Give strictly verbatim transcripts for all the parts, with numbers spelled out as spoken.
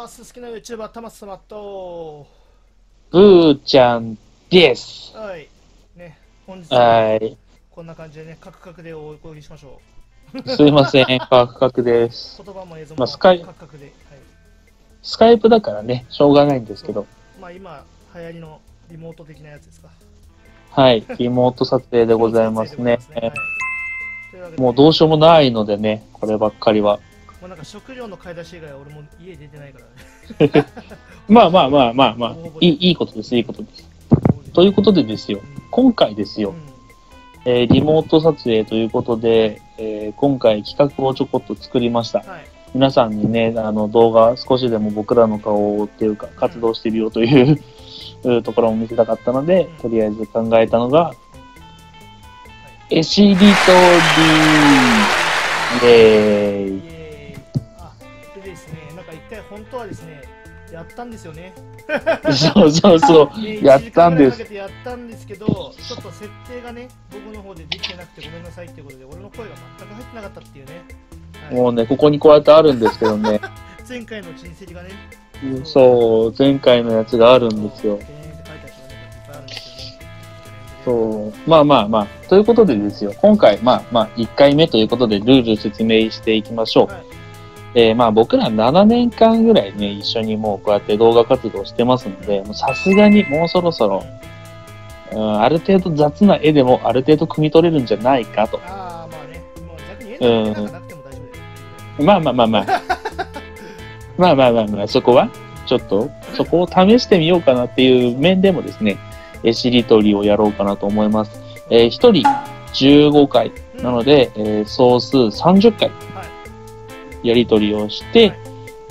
ます。好きな YouTuber たまさまとブーちゃんです。 はいね、本日ははい。 こんな感じでね、カクカクでお送りしましょすいません、カクカクです。 う。言葉も映像まあ、 もスカイ、 カクカクで、はい、 スカイプだからね、しょうがないんですけど。 まあ今流行りのリモート的なやつですか。 はい、リモート撮影でございますね。 すね、はい、というわけで、ね、 もうどうしようもないのでね、こればっかりは。 もうなんか食料の買い出し以外は俺も家出てないからね。 まあまあまあまあまあ、いい、いいことです、いいことです。ということでですよ、今回ですよ、うん、えー、リモート撮影ということで、えー、今回企画をちょこっと作りました。はい、皆さんにね、あの動画少しでも僕らの顔っていうか活動してるよという、うん、ところを見せたかったので、うん、とりあえず考えたのが、はい、絵しりとりイエーイ。 あ、でですね、なんか一回本当はですね、やったんですよね。 そうそうそう、ね、やったんです。 やったんですけど、ちょっと設定がね、僕の方でできてなくてごめんなさいっていうことで、俺の声が全く入ってなかったっていうね。 はい、もうね、ここにこうやってあるんですけどね。 前回の親戚がね。 そう、前回のやつがあるんですよ。そう、まあまあまあ、ということでですよ、今回、まあまあ、いっかいめということで、ルール説明していきましょう。はい、えー、まあ僕らななねんかんぐらいね、一緒にもうこうやって動画活動してますので、さすがにもうそろそろ、うん、ある程度雑な絵でもある程度汲み取れるんじゃないかと。 ああ、まあね、もう逆に絵なんかなくても大丈夫です。 まあまあまあまあ。まあまあまあまあ、そこは、ちょっと、そこを試してみようかなっていう面でもですね、絵しりとりをやろうかなと思います。えー、ひとりじゅうごかいなので、うん、えー、総数さんじゅっかいやりとりをして、はい、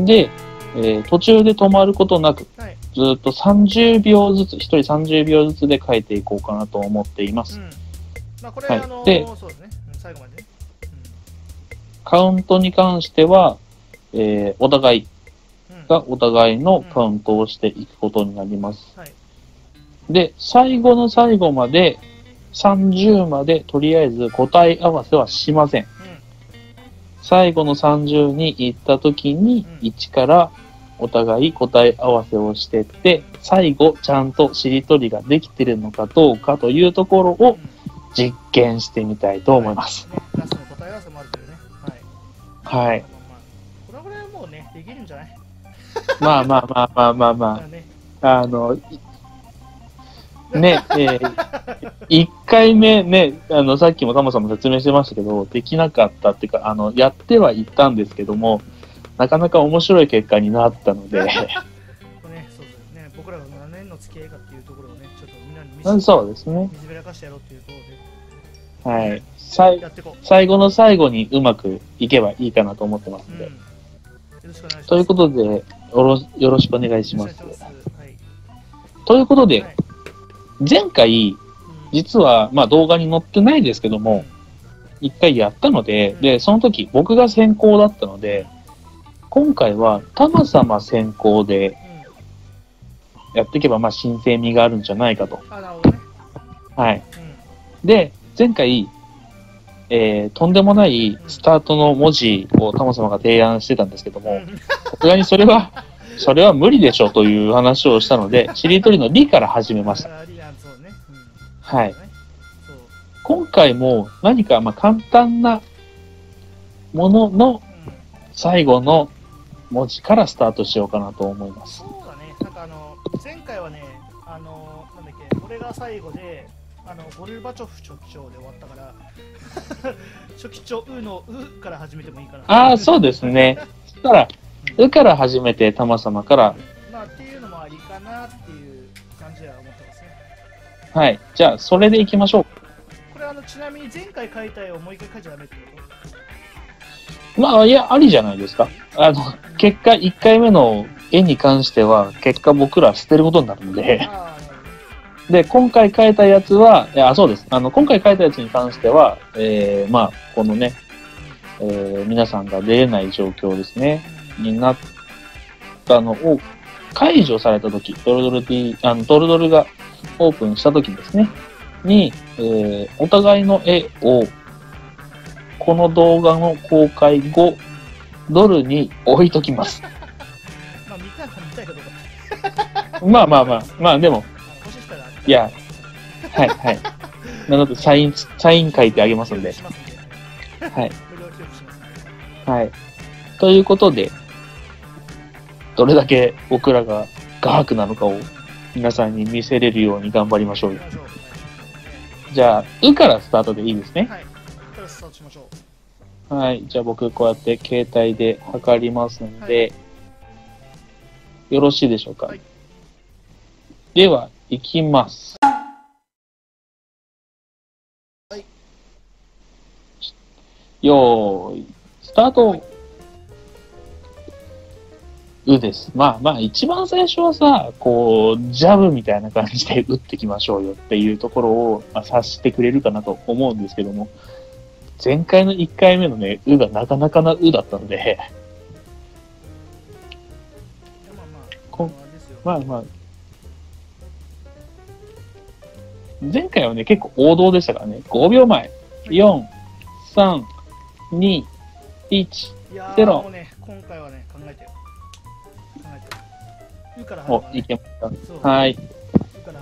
で、えー、途中で止まることなく、はい、ずっとさんじゅうびょうずつ、ひとりさんじゅうびょうずつで書いていこうかなと思っています。うん、 まあこれ、はい、あのー、で、そうですね、最後までね。うん、 カウントに関しては、えー、お互いがお互いのカウントをしていくことになります。うん、はい、で、最後の最後まで、さんじゅうまでとりあえず答え合わせはしません。うん、最後のさんじゅうに行った時に、いちからお互い答え合わせをしてって、最後ちゃんとしりとりができてるのかどうかというところを実験してみたいと思います。 はい、ラストの答え合わせもあるけどね。 はい。はい。 これぐらいもうね、できるんじゃない？ まあまあまあまあまあまあ。あの、ね、えー、いっかいめね、あの、さっきもタモさんも説明してましたけど、できなかったっていうか、あの、やってはいったんですけども、なかなか面白い結果になったので。ね、そうですね、僕らが何年の付き合いかっていうところをね、ちょっとみんなに見せて、そうですね。 水べらかしてやろうっていうところで。はい。最最後の最後にうまくいけばいいかなと思ってますので。うん、よろしくお願いします。ということで、よろ、よろしくお願いします。はい、ということで、はい、前回、実は、まあ動画に載ってないですけども、一回やったので、で、その時僕が先行だったので、今回はタマ様先行でやっていけば、まあ新鮮味があるんじゃないかと。はい。で、前回、えー、とんでもないスタートの文字をタマ様が提案してたんですけども、さすがにそれは、それは無理でしょという話をしたので、しりとりのりから始めました。はい。今回も何かまあ簡単なものの最後の文字からスタートしようかなと思います。 そうだね。なんかあの、前回はね、あの、なんだっけ、これが最後で、あの、ゴルバチョフ書記長で終わったから、書記長うのうから始めてもいいかな。 ああ、そうですね。そしたら、うん、うから始めて、タマ様から。 まあ、っていうのもありかなっていう感じでは思ってますね。 はい。じゃあ、それでいきましょう。 これあの、ちなみに前回書いた絵をもう一回書いちゃダメってこと？ まあ、いや、ありじゃないですか。あの、結果、いっかいめの絵に関しては、結果僕ら捨てることになるので、で、今回描いたやつは、あ、そうです。あの、今回描いたやつに関しては、えー、まあ、このね、えー、皆さんが出れない状況ですね、になったのを、解除されたとき、ドルドル D、あの、ドルドルがオープンしたときですね、に、えー、お互いの絵を、この動画の公開後、ドルに置いときます。 まあ見まあまあまあ、まあでも、 欲しい人は、 いや、はいはい。なので、サイン、サイン書いてあげますんで。 しますんで、 はい。 無料寄付しますんで。 はい。ということで、どれだけ僕らが画伯なのかを皆さんに見せれるように頑張りましょうよ。 行きましょう。はい、 じゃあ、うからスタートでいいですね。 はい。からスタートしましょう。はい。じゃあ僕こうやって携帯で測りますので、はい、よろしいでしょうか。はい、では、いきます。はい。よーい、スタート、はい、うです。まあまあ、一番最初はさ、こう、ジャブみたいな感じで打ってきましょうよっていうところを、まあ、察してくれるかなと思うんですけども、前回のいっかいめのね、うがなかなかなうだったので、まあまあ、こまあまあ、前回はね、結構王道でしたからね、ごびょうまえ、よん、さん、に、いち、ゼロ。 もうね、今回はね、考えてよ。考えてよ。うから始お、 まる、ね。 いけました。はい。うから始まる。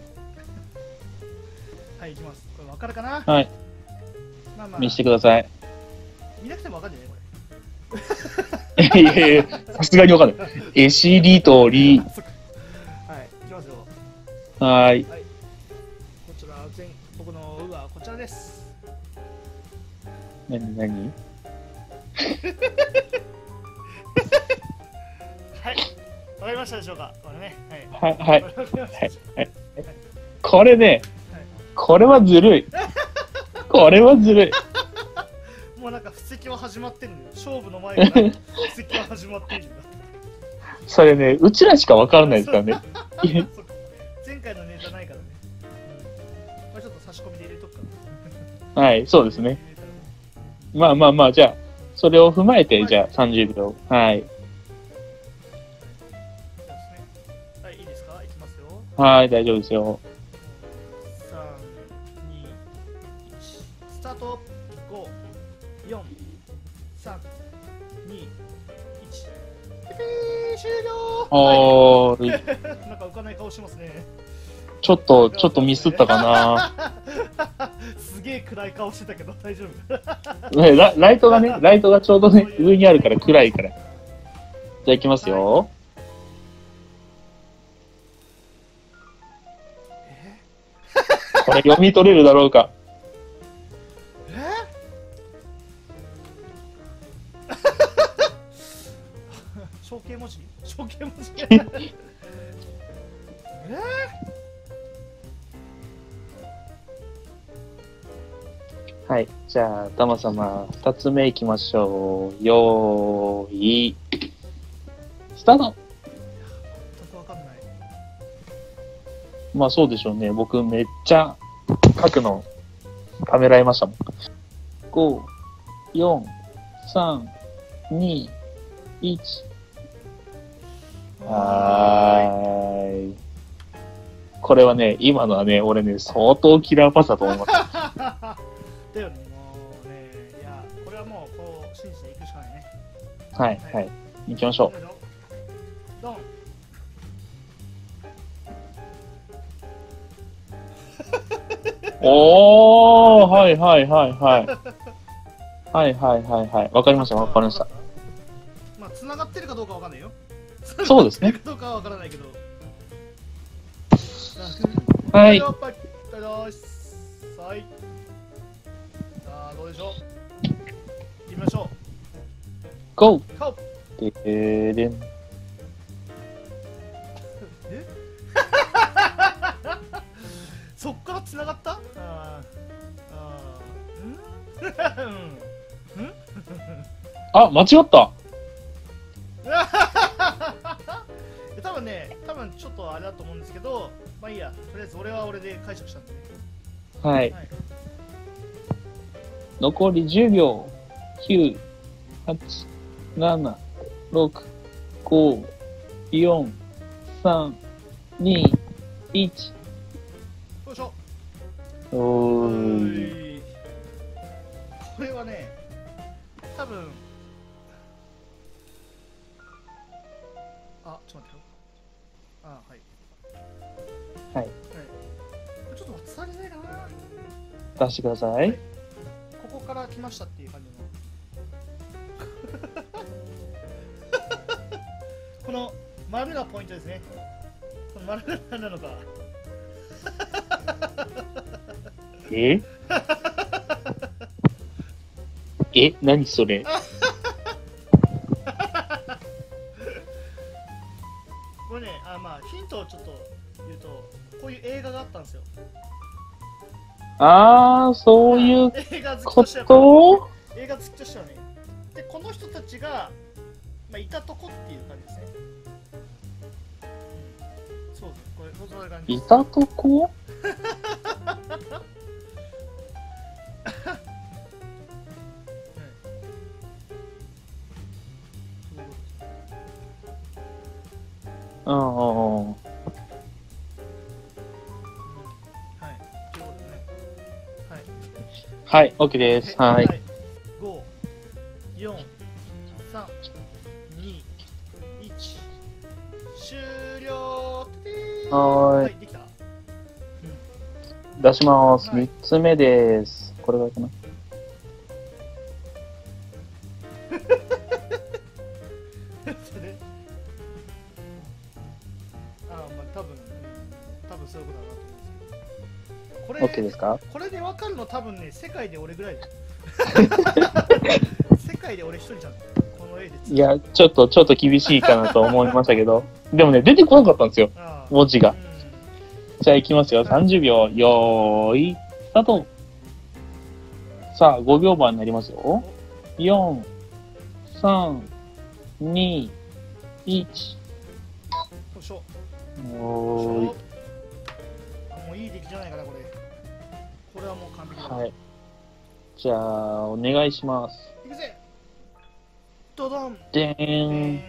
はい、いきます。これ分かるかな。 はい。まあまあ、見せてください。 見なくても分かんないね、これ。いやいや、さすがに分かんない。えしりとり。はい、いきますよ。 はい。 はい、こちら、全僕のうはこちらです。 なになにはい。わかりましたでしょうか、これね。 はい。はい。はい。はい。これね、はい、これはずるい。これはずるい。 もうなんか布石は始まってるんだよ。勝負の前から布石は始まっているんだ。 それね、うちらしかわからないですからね。 前回のネタないからね。これちょっと差し込みで入れとくかな。はい、そうですね。まあまあまあ、じゃあ、それを踏まえて、はい、じゃあさんじゅうびょう。はい。 はい、いいですか？いきますよ。 はい、大丈夫ですよ。 さん、に、いち、スタート。ご、よん、さん、に、いち。終了。 おーい。 なんか浮かない顔しますね。 ちょっと、ちょっとミスったかな。 すげえ暗い顔してたけど大丈夫。ね、ラ, ライトがね、ライトがちょうどね、上にあるから暗いから。じゃあ行きますよ。はい、これ読み取れるだろうか。 え象形文字象形文字えはい。じゃあ、タマ様、二つ目いきましょう。よーい、スタート。 全くわかんない。 まあそうでしょうね。僕めっちゃ書くのためらいましたもん。ご、よん、さん、に、いち。はーい。これはね、今のはね、俺ね、相当キラーパスだと思います。 だよね、もうね、いや、これはもうこう信じていくしかないね。 はい、はい。行きましょう。 ドン。 おー、はいはいはいはい。はいはいはいはい。わかりました、わかりました。 まあ、繋がってるかどうかわかんないよ。 そうですね。 かどうかはわからないけど。 はい。 はい。さあ、どうでしょう。行きましょう。 ゴー。 ゴー。でーでん。 えそっから繋がった？ああ。ああ。ん？ん？ あ、間違った多分ね、多分ちょっとあれだと思うんですけど、まあいいや、とりあえず俺は俺で解釈したんでね。 はい。はい、残りじゅうびょう。きゅう、はち、なな、ろく、ご、よん、さん、に、いち。 よいしょ。 おーい。 これはね、多分あ、ちょっと待ってよ。 あ、はい。 はい。 ちょっと伝わりないかな。 出してください。はい、 ここから来ましたっていう感じの。この丸がポイントですね。この丸が何なのか。 ええ、何それ。 これね、あ、まあヒントをちょっと言うと、こういう映画があったんですよ。 ああ、そういうこと映画好きとしてはね。で、この人たちが、まあ、いたとこっていう感じですね。そうです。これ、そういう感じです。 いたとこうんうんうん。はい。はい、OK です。はい。 ご、よん、さん、に、いち、終了。 はい。 できた？ 出します。みっつめです。これがいいかな。 それあ、まあ多分、多分そういうことだなと思うんですけど。これ、 OK ですか？ これで分かるの多分ね、世界で俺ぐらいだよ。世界で俺一人じゃん。この絵で。 いや、ちょっと、ちょっと厳しいかなと思いましたけど。でもね、出てこなかったんですよ。文字が。うん、じゃあ行きますよ。さんじゅうびょう。よーい、スタート。さあ、ごびょうばんになりますよ。よん、さん、に、いち。 よいしょ。 おーい。 もういい出来じゃないかな、これ。これはもう完璧だ。 はい。じゃあ、お願いします。 いくぜ。ドドン。 でーん。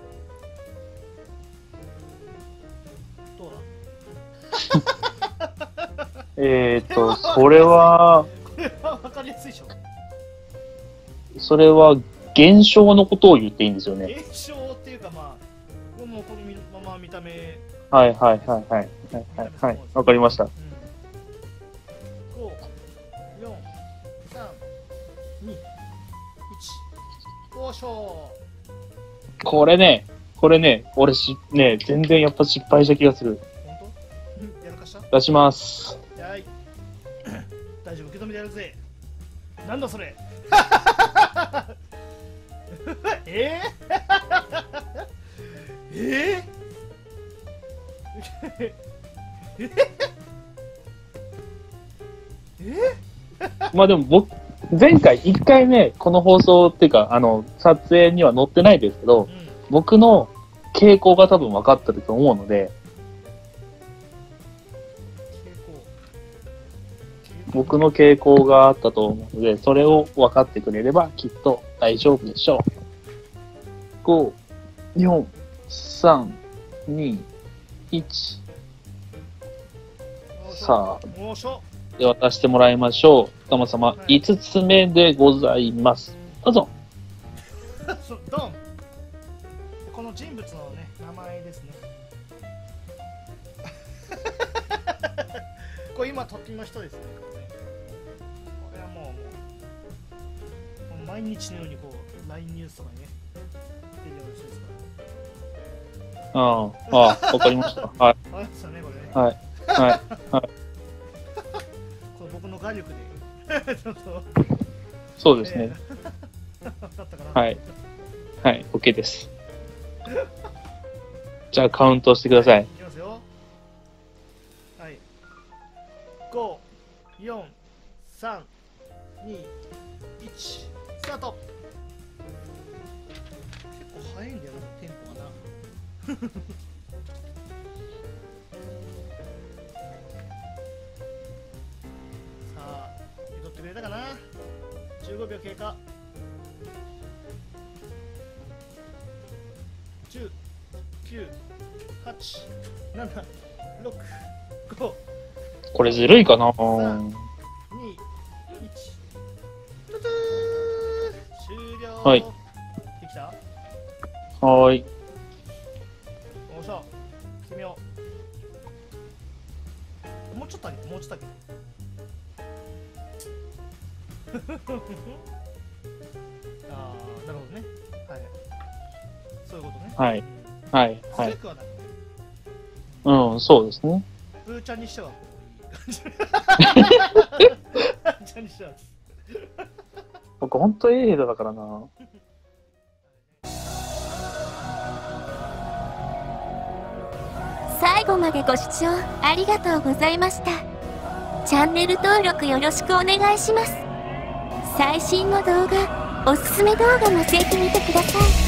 どうだえーと、それは、 これは分かりやすいでしょ。 それは現象のことを言っていいんですよね。 現象っていうか、まあ、もうこのまま見た目。 はいはいはいはい。はいはいはい。わかりました。 ご、よん、さん、に、いち。よいしょ。これね、これね、俺し、ね、全然やっぱ失敗した気がする。 本当？やらかした？ 出します。 はい。大丈夫、受け止めてやるぜ。なんだそれ。えー、えー、ええまあでも僕、前回いっかいね、この放送っていうか、あの、撮影には載ってないですけど、うん、僕の傾向が多分分かってると思うので、僕の傾向があったと思うので、それを分かってくれればきっと大丈夫でしょう。ご、よん、さん、に、いち。さあ、で渡してもらいましょう。神様、はい、いつつめでございます。どうぞ。 ドン。この人物のね、名前ですね。これ今、時の人ですね。これはもう、もう、もう毎日のようにこう、ライン ニュースとかにね、出てるような人ですから。 ああ、ああ、わかりました。はい。 わかりましたね、これね。 はい。はい。はい。 これ僕の画力で。ちょっとそうですね。 えー、だったかな。 はい。はい、OK です。じゃあカウントしてください。はい、いきますよ。はい。ご、よん、さん、に、いち、スタート。結構早いんだよな、テンポがな。さあ、受け取ってくれたかな。じゅうごびょう経過。じゅう、きゅう、はち、なな、ろく、ご。 これずるいかな。 さん、に、いち。トゥトゥー。終了。 はい。 できた？ はーい。 おっしゃ。決めよう。 もうちょっとだけああ、なるほどね。はい。そういうことね。 はい。はいはい。 強くはない。 うん、そうですね。 プーちゃんにしてはこういい感じ。プーちゃんにしては。 僕ほんと A ヘドだからな。 最後までご視聴ありがとうございました。チャンネル登録よろしくお願いします。最新の動画、おすすめ動画もぜひ見てください。